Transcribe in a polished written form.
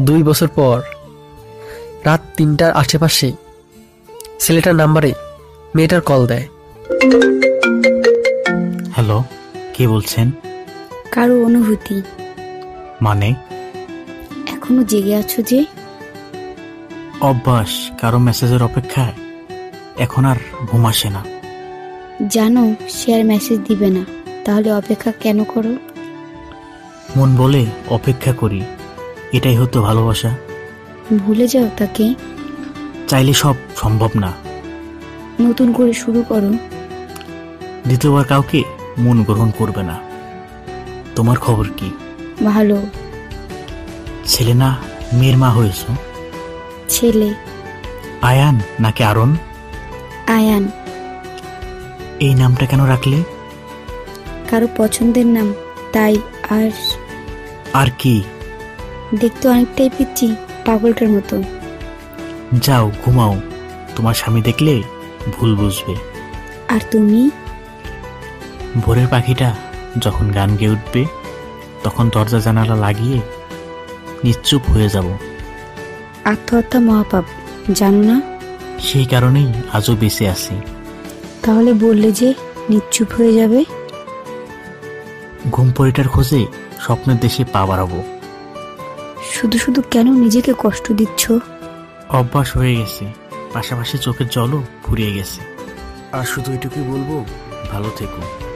2 বছর পর রাত 3টার আশেপাশে ছেলেটার নাম্বারে মেয়েটার কল দেয়। হ্যালো, কে বলছেন? কারো অনুভূতি। মানে? এখনো জেগে আছো যে? অভ্যাস, কারো মেসেজের অপেক্ষায় এখন আর ঘুম আসে না। জানো সে আর মেসেজ দিবে না, তাহলে অপেক্ষা কেন করো? মন বলে অপেক্ষা করি, এটাই হতো ভালোবাসা। ভুলে যাও তাকে। চাইলে সব সম্ভব না। নতুন করে শুরু করো। দ্বিতীয়বার কাউকে মন গ্রহণ করবে না। তোমার খবর কি? ভালো। ছেলে না মেয়ের মা হয়েছ? ছেলে। আয়ান নাকি আরন? আয়ান। এই নামটা কেন রাখলে? কারো পছন্দের নাম তাই। আর আর কি? দেখতে অনেকটাই পিচ্ছি, পাগলটার মতো। যাও ঘুমাও, তোমার স্বামী দেখলে ভুল বুঝবে। আর তুমি? ভোরের পাখিটা যখন গান গেয়ে উঠবে তখন দরজা জানালা লাগিয়ে নিশ্চুপ হয়ে যাব। আত্মহত্যা মহাপাপ, জানো না? সেই কারণেই আজও বেঁচে আছি। তাহলে বললে যে নিশ্চুপ হয়ে যাবে। ঘুম পরিটার খোঁজে স্বপ্নের দেশে পা বাড়াবো। শুধু শুধু কেন নিজেকে কষ্ট দিচ্ছ? অভ্যাস হয়ে গেছে, পাশাপাশি চোখের জলও ফুরিয়ে গেছে। আর শুধু এটুকুই বলবো, ভালো থেকো।